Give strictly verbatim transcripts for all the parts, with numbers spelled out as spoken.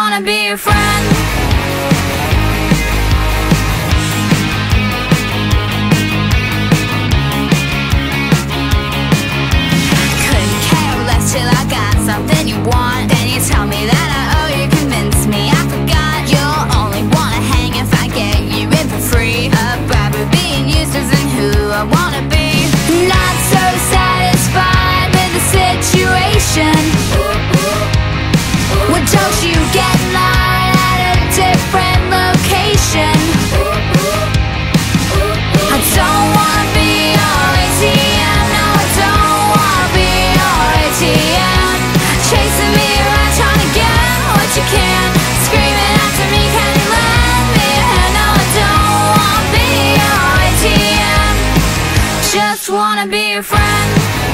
wanna be your friend. Couldn't care less till I got something you want. Then you tell me that I owe you, convince me I forgot. You'll only wanna hang if I get you in for free. A bribe of being used isn't who I wanna be. Not so satisfied with the situation. Well, don't you get mine at a different location? I don't wanna be your A T M. No, I don't wanna be your A T M. Chasing me around trying to get what you can. Screaming after me, can you lend me a hand? No, I don't wanna be your A T M. Just wanna be your friend.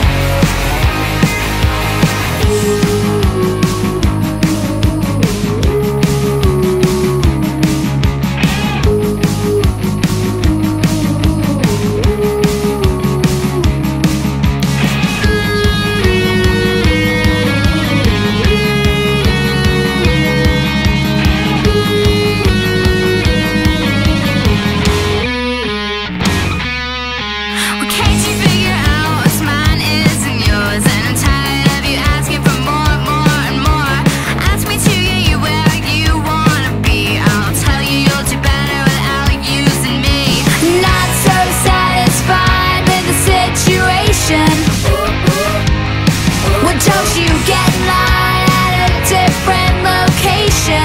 Well, don't you get mine at a different location?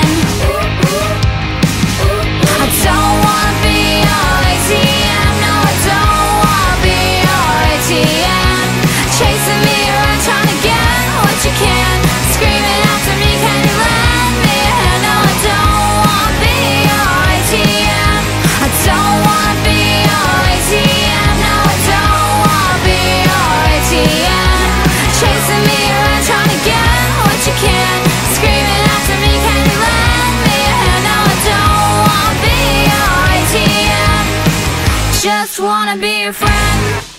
I don't wanna be your A T M. No, I don't wanna be your A T M. Chasing me around trying to get what you can. Screaming after me, can you lend me a hand? No, I don't wanna be your A T M. I don't wanna be your A T M. No, I don't wanna be your A T M. Chasing me around trying to get what you can. Screaming after me, can you lend me a hand? No, I don't wanna be your A T M. Just wanna be your friend.